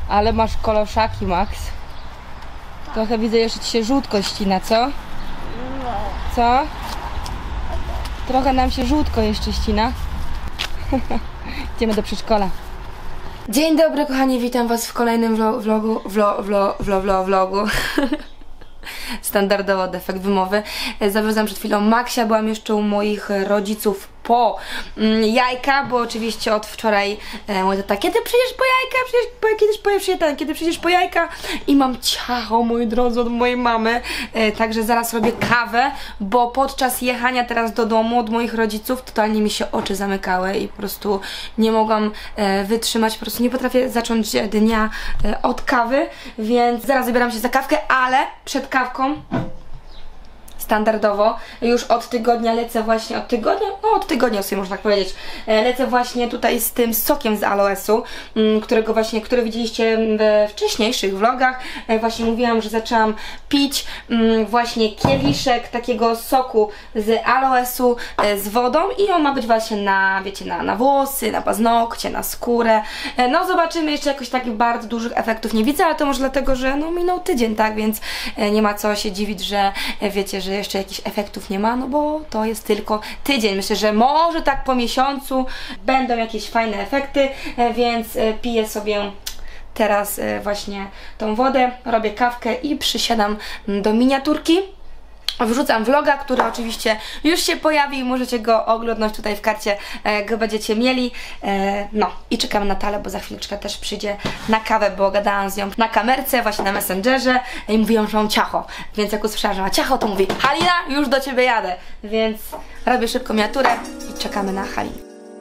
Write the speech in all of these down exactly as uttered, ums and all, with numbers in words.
Ale masz koloszaki, Max. Trochę widzę, jeszcze ci się żółtko ścina, co? Co? Trochę nam się żółtko jeszcze ścina. Idziemy do przedszkola. Dzień dobry, kochani, witam was w kolejnym vlogu, vlogu, vlog, vlog, vlog, vlog, vlogu. Standardowo defekt wymowy. Zawiozłam przed chwilą Maxia, byłam jeszcze u moich rodziców po mm, jajka, bo oczywiście od wczoraj e, mój tata, kiedy przyjdziesz po jajka, przyjdziesz po, kiedyś powiesz ten, kiedy przyjdziesz po jajka i mam ciacho, moi drodzy, od mojej mamy, e, także zaraz robię kawę, bo podczas jechania teraz do domu od moich rodziców totalnie mi się oczy zamykały i po prostu nie mogłam e, wytrzymać, po prostu nie potrafię zacząć dnia e, od kawy, więc zaraz zabieram się za kawkę, ale przed kawką standardowo już od tygodnia lecę właśnie, od tygodnia, no od tygodnia sobie można tak powiedzieć, lecę właśnie tutaj z tym sokiem z aloesu, którego właśnie, który widzieliście we wcześniejszych vlogach. Właśnie mówiłam, że zaczęłam pić właśnie kieliszek takiego soku z aloesu z wodą i on ma być właśnie na, wiecie, na, na włosy, na paznokcie, na skórę. No zobaczymy, jeszcze jakoś takich bardzo dużych efektów nie widzę, ale to może dlatego, że no minął tydzień, tak, więc nie ma co się dziwić, że wiecie, że jeszcze jakichś efektów nie ma, no bo to jest tylko tydzień. Myślę, że może tak po miesiącu będą jakieś fajne efekty, więc piję sobie teraz właśnie tą wodę, robię kawkę i przysiadam do miniaturki. Wrzucam vloga, który oczywiście już się pojawi i możecie go oglądać tutaj w karcie, e, go będziecie mieli. E, no i czekam na Talę, bo za chwileczkę też przyjdzie na kawę, bo gadałam z nią na kamerce, właśnie na Messengerze i mówiłam, że mam ciacho. Więc jak usłyszałam, że ma ciacho, to mówi: Halina, już do ciebie jadę. Więc robię szybko miniaturę i czekamy na Halinę.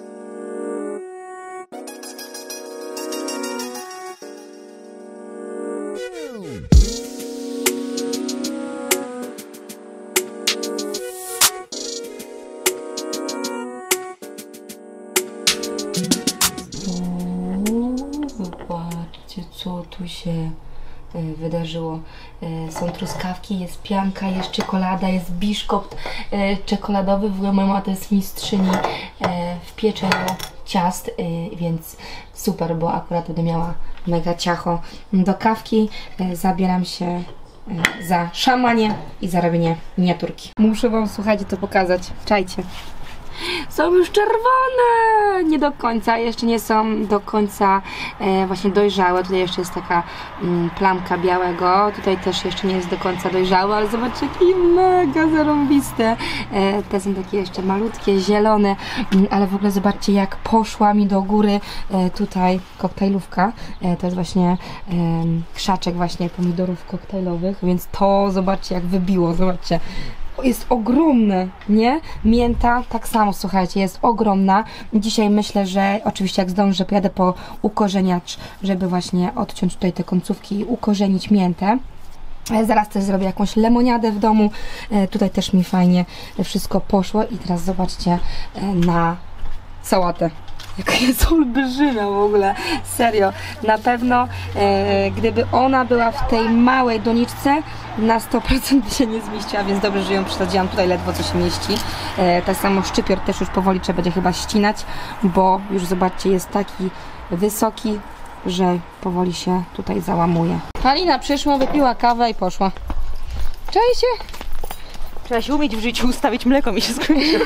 Zobaczcie, co tu się wydarzyło. Są truskawki, jest pianka, jest czekolada, jest biszkopt czekoladowy. W ogóle moja mama to jest mistrzyni w pieczeniu ciast, więc super, bo akurat będę miała mega ciacho. Do kawki zabieram się za szamanie i za robienie miniaturki. Muszę wam, słuchajcie, to pokazać. Czajcie. Są już czerwone! Nie do końca, jeszcze nie są do końca e, właśnie dojrzałe. Tutaj jeszcze jest taka mm, plamka białego. Tutaj też jeszcze nie jest do końca dojrzałe, ale zobaczcie, jakie mega zarąbiste. E, te są takie jeszcze malutkie, zielone, mm, ale w ogóle zobaczcie, jak poszła mi do góry e, tutaj koktajlówka. E, to jest właśnie e, krzaczek właśnie pomidorów koktajlowych, więc to zobaczcie, jak wybiło, zobaczcie. Jest ogromne, nie? Mięta tak samo, słuchajcie, jest ogromna. Dzisiaj myślę, że oczywiście jak zdążę, pojadę po ukorzeniacz, żeby właśnie odciąć tutaj te końcówki i ukorzenić miętę. Zaraz też zrobię jakąś lemoniadę w domu. E, tutaj też mi fajnie wszystko poszło i teraz zobaczcie e, na sałatę. Jaka jest olbrzymia w ogóle, serio. Na pewno e, gdyby ona była w tej małej doniczce, na sto procent by się nie zmieściła, więc dobrze, że ją przesadziłam, tutaj ledwo co się mieści. E, tak samo szczypior też już powoli trzeba będzie chyba ścinać, bo już zobaczcie, jest taki wysoki, że powoli się tutaj załamuje. Halina przyszła, wypiła kawę i poszła. Cześć się. Trzeba się umieć w życiu ustawić, mleko mi się skończyło.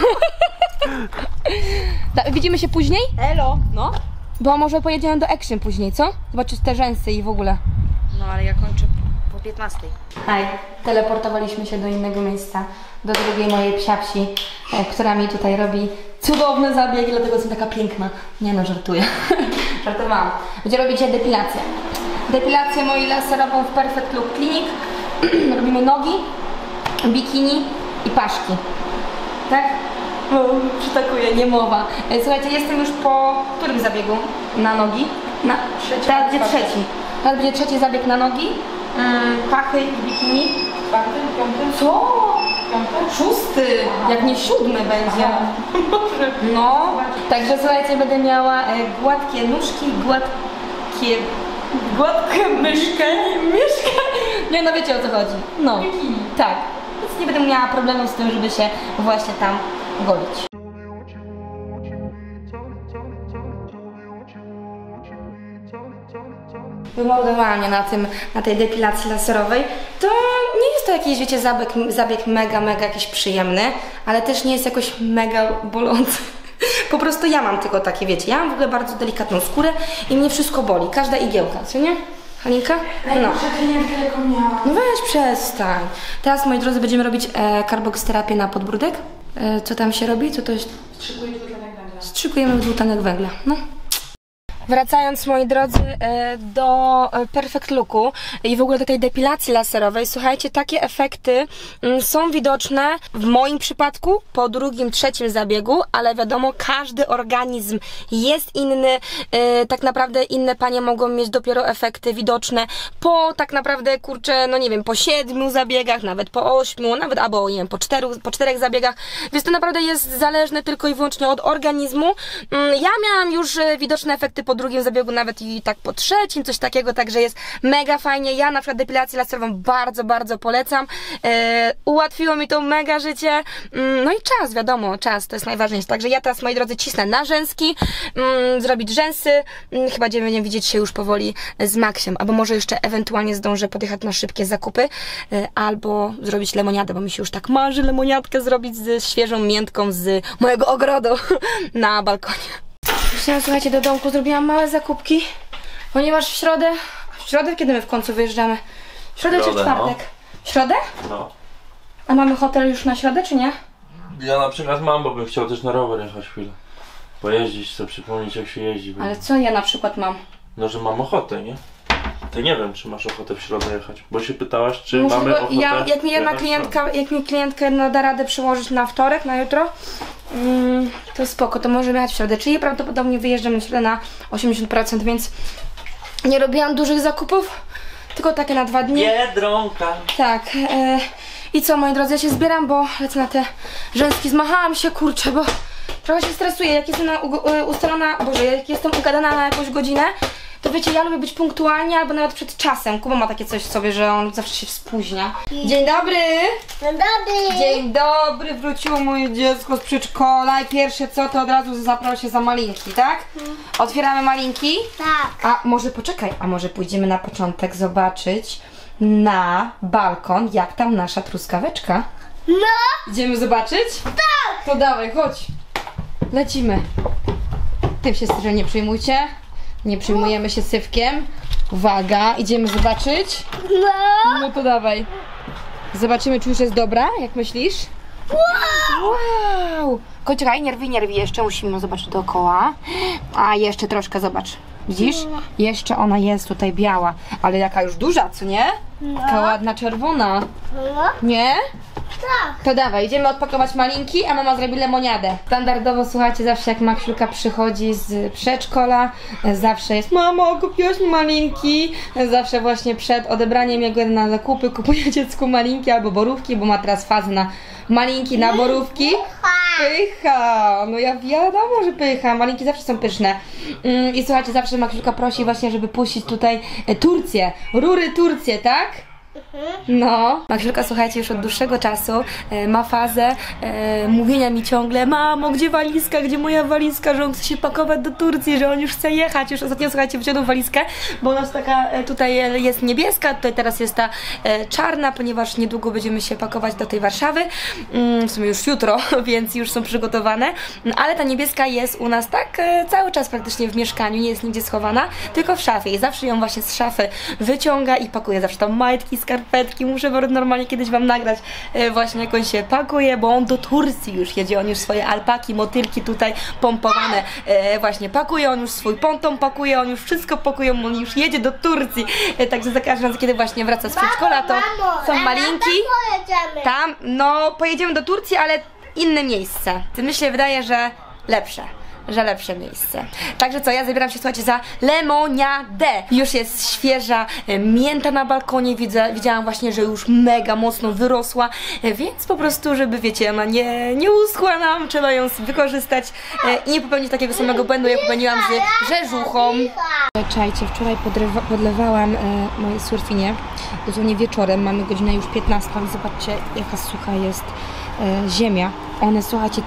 Widzimy się później? Elo, no. Bo może pojedziemy do Action później, co? Zobaczyć te rzęsy i w ogóle. No ale ja kończę po piętnastej. Hej, teleportowaliśmy się do innego miejsca, do drugiej mojej psiapsi, e, która mi tutaj robi cudowne zabiegi, dlatego jestem taka piękna. Nie no, żartuję. Żartowałam. Będzie robić dzisiaj depilację. Depilację moi laserową w Perfect Look Clinic. Robimy nogi, bikini i paszki. Tak? No, przytakuję, nie mowa. Słuchajcie, jestem już po którym zabiegu na nogi? Na trzeci. Teraz będzie trzeci. Teraz będzie trzeci zabieg na nogi. Mm, pachy i bikini. Czwarty, piąty. Co? Piąty? Szósty. Aha. Jak nie siódmy będzie. No. Także słuchajcie, będę miała e, gładkie nóżki, gładkie... Gładkie myszkę. Myszkę. Nie no, wiecie o co chodzi. No. Bikini. Tak. Więc nie będę miała problemu z tym, żeby się właśnie tam golić. Wymordowała mnie na tym, na tej depilacji laserowej. To nie jest to jakiś, wiecie, zabieg, zabieg mega, mega jakiś przyjemny, ale też nie jest jakoś mega bolący. Po prostu ja mam tylko takie, wiecie, ja mam w ogóle bardzo delikatną skórę i mnie wszystko boli, każda igiełka, co nie? Halinka? No. No weź przestań. Teraz, moi drodzy, będziemy robić e, karboksysterapię na podbródek. E, co tam się robi? Co to jest? Strzykujemy dwutlenek węgla. Strzykujemy dwutlenek węgla, no. Wracając, moi drodzy, do Perfect Looku i w ogóle do tej depilacji laserowej, słuchajcie, takie efekty są widoczne w moim przypadku po drugim, trzecim zabiegu, ale wiadomo, każdy organizm jest inny, tak naprawdę inne panie mogą mieć dopiero efekty widoczne po tak naprawdę, kurczę, no nie wiem, po siedmiu zabiegach, nawet po ośmiu, nawet albo nie wiem, po, czteru, po czterech zabiegach, więc to naprawdę jest zależne tylko i wyłącznie od organizmu. Ja miałam już widoczne efekty po po drugim zabiegu, nawet i tak po trzecim, coś takiego, także jest mega fajnie. Ja na przykład depilację laserową bardzo, bardzo polecam. E, ułatwiło mi to mega życie. Mm, no i czas, wiadomo, czas to jest najważniejsze. Także ja teraz, moi drodzy, cisnę na rzęski, mm, zrobić rzęsy. Mm, chyba będziemy widzieć się już powoli z Maxiem, albo może jeszcze ewentualnie zdążę podjechać na szybkie zakupy, e, albo zrobić lemoniadę, bo mi się już tak marzy lemoniadkę zrobić z świeżą miętką z mojego ogrodu na balkonie. Wróciłam, słuchajcie, do domku, zrobiłam małe zakupki, ponieważ w środę, w środę kiedy my w końcu wyjeżdżamy? W środę, środę czy w czwartek? No. W środę? No. A mamy hotel już na środę, czy nie? Ja na przykład mam, bo bym chciał też na rower jechać chwilę. Pojeździć, sobie przypomnieć jak się jeździ. Ale co ja na przykład mam? No, że mam ochotę, nie? Ty nie wiem, czy masz ochotę w środę jechać, bo się pytałaś, czy Muszę mamy go, ochotę ja, jak mi jedna klientka, jak mi klientka jedna da radę przełożyć na wtorek, na jutro, mm, to spoko, to możemy jechać w środę, czyli prawdopodobnie wyjeżdżam na środę na osiemdziesiąt procent, więc nie robiłam dużych zakupów, tylko takie na dwa dni. Biedronka! Tak, e, i co, moi drodzy, ja się zbieram, bo lecę na te rzęski, zmachałam się, kurczę, bo trochę się stresuję, jak jestem na, u, ustalona, boże, jak jestem ugadana na jakąś godzinę, to wiecie, ja lubię być punktualnie albo nawet przed czasem. Kuba ma takie coś w sobie, że on zawsze się spóźnia. Dzień dobry! Dzień dobry! Dzień dobry! Wróciło moje dziecko z przedszkola i pierwsze co, to od razu zabrał się za malinki, tak? Otwieramy malinki? Tak. A może poczekaj, a może pójdziemy na początek zobaczyć na balkon, jak tam nasza truskaweczka? No! Idziemy zobaczyć? Tak! To dawaj, chodź. Lecimy. Tym się szczerze nie przejmujcie. Nie przyjmujemy się syfkiem. Uwaga, idziemy zobaczyć. No! No to dawaj. Zobaczymy, czy już jest dobra, jak myślisz? Wow! Wow! Ko, czekaj, nie rwij, nie rwij, jeszcze musimy zobaczyć dookoła. A jeszcze troszkę, zobacz. Widzisz? Jeszcze ona jest tutaj biała, ale jaka już duża, co nie? Taka ładna czerwona. No? Nie? Tak. To dawaj, idziemy odpakować malinki, a mama zrobi lemoniadę. Standardowo, słuchajcie, zawsze jak Maksiulka przychodzi z przedszkola, zawsze jest: mamo, kupiłaś mi malinki. Zawsze właśnie przed odebraniem jego na zakupy kupuje dziecku malinki albo borówki, bo ma teraz fazę na malinki, na borówki. Pycha! No ja wiadomo, że pycha. Malinki zawsze są pyszne. Mm, I słuchajcie, zawsze Maksiulka prosi właśnie, żeby puścić tutaj e, Turcję. Rury Turcję, tak? No. Maksiulka, słuchajcie, już od dłuższego czasu e, ma fazę e, mówienia mi ciągle: mamo, gdzie walizka, gdzie moja walizka, że on chce się pakować do Turcji, że on już chce jechać. Już ostatnio, słuchajcie, wyciągnął walizkę, bo ona jest taka, e, tutaj jest niebieska, tutaj teraz jest ta e, czarna, ponieważ niedługo będziemy się pakować do tej Warszawy, mm, w sumie już jutro, więc już są przygotowane, ale ta niebieska jest u nas tak e, cały czas praktycznie w mieszkaniu, nie jest nigdzie schowana, tylko w szafie i zawsze ją właśnie z szafy wyciąga i pakuje, zawsze tam majtki, skarpetki. Muszę normalnie kiedyś wam nagrać e, właśnie jak on się pakuje, bo on do Turcji już jedzie, on już swoje alpaki, motylki tutaj pompowane e, właśnie pakuje, on już swój ponton pakuje, on już wszystko pakuje, on już jedzie do Turcji, e, także za każdym razem, kiedy właśnie wraca z przedszkola, to mamo, są malinki. Pojedziemy. Tam, no pojedziemy do Turcji, ale inne miejsce. Myślę, wydaje, że lepsze. że lepsze miejsce. Także co, ja zabieram się, słuchajcie, za lemoniadę. Już jest świeża e, mięta na balkonie, widzę, widziałam właśnie, że już mega mocno wyrosła, e, więc po prostu, żeby, wiecie, ona nie, nie uschła nam, trzeba ją wykorzystać e, i nie popełnić takiego samego błędu, jak popełniłam z rzeżuchą. Czajcie, wczoraj podrywa, podlewałam e, moje surfinie, dosłownie wieczorem, mamy godzinę już piętnastą, zobaczcie, jaka sucha jest e, ziemia. One, słuchajcie, tak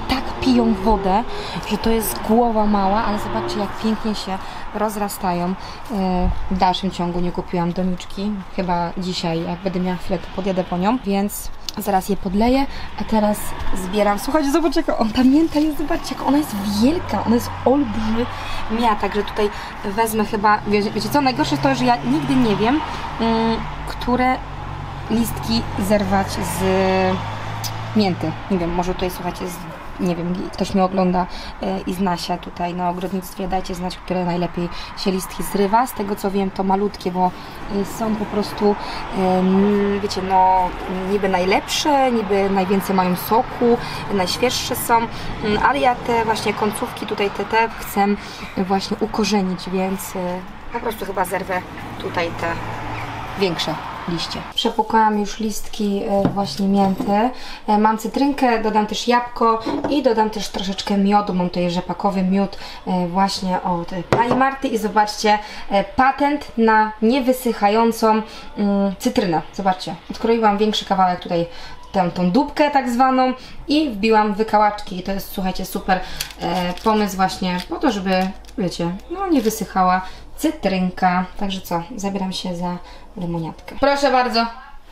piją wodę, że to jest głowa mała, ale zobaczcie, jak pięknie się rozrastają. W dalszym ciągu nie kupiłam doniczki, chyba dzisiaj, jak będę miała chwilę, to podjadę po nią, więc zaraz je podleję, a teraz zbieram. Słuchajcie, zobaczcie, jaka on, ta mięta jest, zobaczcie, jak ona jest wielka, ona jest olbrzymia, także tutaj wezmę chyba, wiecie, wiecie co, najgorsze jest to, że ja nigdy nie wiem, um, które listki zerwać z mięty. Nie wiem, może tutaj, słuchajcie, z, nie wiem, ktoś mnie ogląda e, i zna się tutaj na ogrodnictwie, dajcie znać, które najlepiej się listki zrywa. Z tego co wiem, to malutkie, bo e, są po prostu, e, wiecie, no niby najlepsze, niby najwięcej mają soku, najświeższe są, ale ja te właśnie końcówki tutaj, te, te chcę właśnie ukorzenić, więc e, po prostu chyba zerwę tutaj te większe liście. Przepłukałam już listki właśnie mięty. Mam cytrynkę, dodam też jabłko i dodam też troszeczkę miodu. Mam tutaj rzepakowy miód właśnie od pani Marty i zobaczcie, patent na niewysychającą cytrynę. Zobaczcie, odkroiłam większy kawałek tutaj, tę tą dupkę tak zwaną i wbiłam wykałaczki. I to jest, słuchajcie, super pomysł właśnie po to, żeby, wiecie, no nie wysychała cytrynka. Także co, zabieram się za lemoniatkę. Proszę bardzo.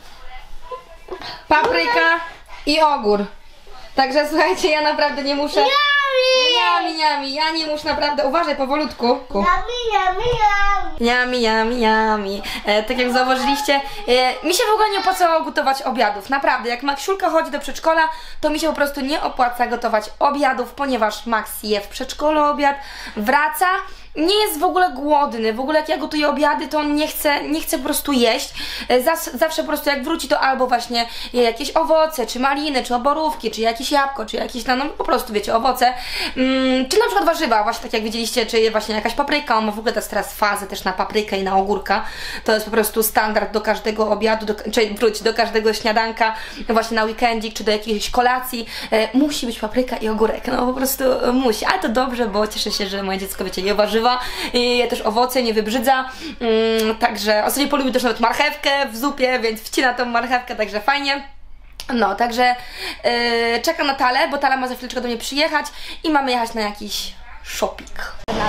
Papryka i ogór. Także słuchajcie, ja naprawdę nie muszę... Niami, niami, ja nie muszę naprawdę... Uważaj, powolutku. Yummy, yummy, yummy. Yummy, yummy, yummy. E, tak jak zauważyliście, e, mi się w ogóle nie opłacało gotować obiadów. Naprawdę, jak Maksiulka chodzi do przedszkola, to mi się po prostu nie opłaca gotować obiadów, ponieważ Max je w przedszkolu obiad, wraca, nie jest w ogóle głodny. W ogóle jak ja gotuję obiady, to on nie chce, nie chce po prostu jeść. E, zas, zawsze po prostu jak wróci, to albo właśnie je jakieś owoce, czy maliny, czy oborówki, czy jakieś jabłko, czy jakieś, no, no po prostu wiecie, owoce. Mm, czy na przykład warzywa, właśnie tak jak widzieliście, czy właśnie jakaś papryka, on ma w ogóle teraz fazę też na paprykę i na ogórka. To jest po prostu standard do każdego obiadu, do, czy wróć, do każdego śniadanka, właśnie na weekendzik, czy do jakiejś kolacji. E, musi być papryka i ogórek, no po prostu musi. Ale to dobrze, bo cieszę się, że moje dziecko, wiecie, je warzywa, i je też owoce, nie wybrzydza. Mm, także ostatnio polubił też nawet marchewkę w zupie, więc wcina tą marchewkę, także fajnie. No, także yy, czekam na Talę, bo Tala ma za chwileczkę do mnie przyjechać i mamy jechać na jakiś shopping.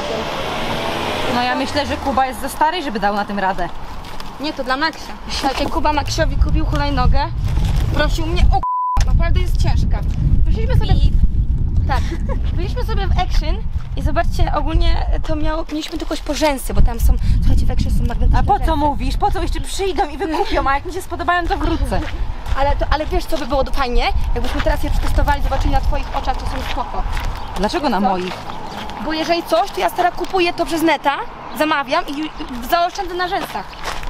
No ja myślę, że Kuba jest za stary, żeby dał na tym radę. Nie, to dla Maxia. Słuchajcie, Kuba Maxiowi kupił hulajnogę. Prosił mnie, o k***a, naprawdę jest ciężka. Byliśmy sobie... Tak, byliśmy sobie w Action i zobaczcie, ogólnie to miało, mieliśmy tylko po rzęsy, bo tam są, słuchajcie, w Action są magnetyczne A po co rzęsy. mówisz? Po co jeszcze przyjdą i wykupią, a jak mi się spodobają, to wrócę. Ale, to, ale wiesz, co by było fajnie? Jakbyśmy teraz je przetestowali, zobaczyli na twoich oczach, to są spoko. Dlaczego na Co? moich? Bo jeżeli coś, to ja teraz kupuję to przez neta, zamawiam i, i zaoszczędzę na rzęsach.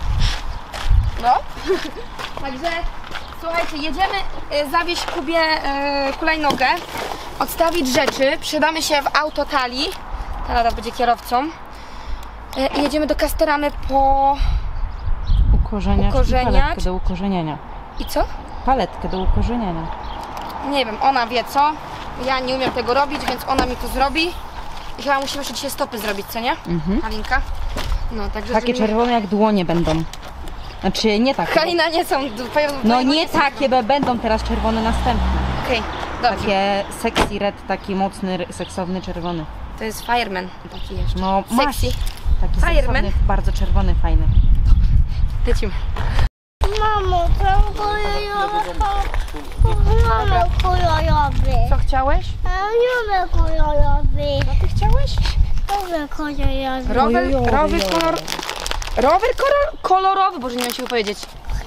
No. Także, słuchajcie, jedziemy y, zawieźć Kubie y, hulajnogę, odstawić rzeczy, przydamy się w auto Tali. Tala będzie kierowcą. Y, I jedziemy do Castoramy po... Ukorzeniać. Ukorzeniać. Paletkę do ukorzeniania. I co? Paletkę do ukorzeniania. Nie wiem, ona wie co. Ja nie umiem tego robić, więc ona mi to zrobi. I chyba musimy jeszcze dzisiaj stopy zrobić, co nie? Mhm. Halinka? No, także Takie zrobimy... czerwone jak dłonie będą. Znaczy nie takie. Halina nie są... No nie takie, bo będą teraz czerwone następne. Okej, okay, dobrze. Takie sexy red, taki mocny, seksowny, czerwony. To jest fireman taki jeszcze. No masz Sexy. taki Fireman? seksowny, bardzo czerwony, fajny. Lecimy. Mamo, ten kolorowy. Mamo, kolorowy. Co chciałeś? Ja lubię kolorowy. Co ty chciałeś? Lubię kolorowy. Rower, Kolorowy, rower, kolor... Rower kolor, kolorowy, boże, nie wiem, się powiedzieć.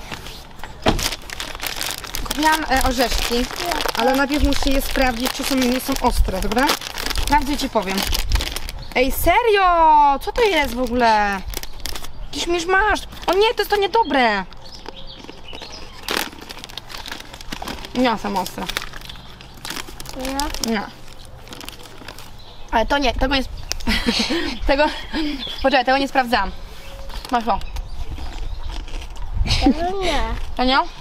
Kupiłam e, orzeszki, ale najpierw muszę je sprawdzić, czy są, nie są ostre, dobra? Sprawdzę i ci powiem. Ej, serio! Co to jest w ogóle? Jakiś misz masz. O nie, to jest to niedobre. Nie są ostre. Nie? Nie. Ale to nie, tego nie... sp- tego... Poczekaj, tego nie sprawdzałam. Masz o. To nie. To nie?